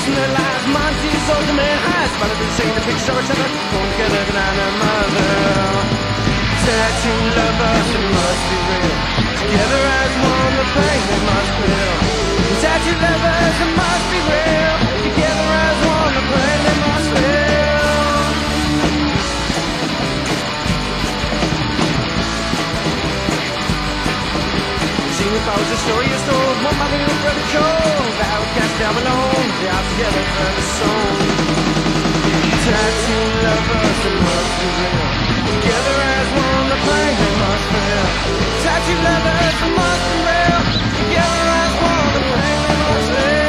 in their lives. Monty's ultimate highs, but I've been seeing a picture of each other, going together than a mother. Tattoo lovers, it must be real. Together as one, the pain they must feel. Tattoo lovers, it must be real. Together as one, the pain they must feel. See if I was a story you told, one by the new brother cold. The outcast down alone, they are together for the song. Tattoo lovers, it must be real. Together as one, the pain they must feel. Tattoo lovers, it must be real. Together as one, the pain they must feel.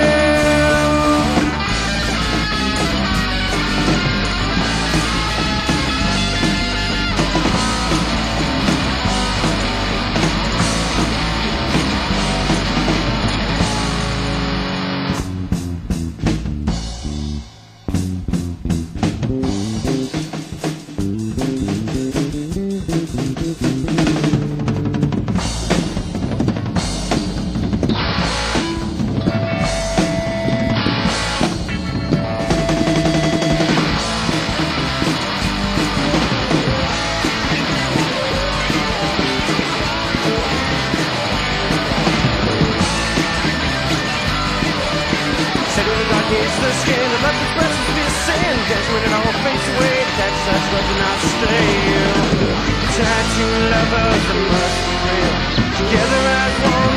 It's the skin and left the breath to be a sin. Dancing when it all fades away. That's such love to not stay. Tattoo lovers, that must be real. Together as one.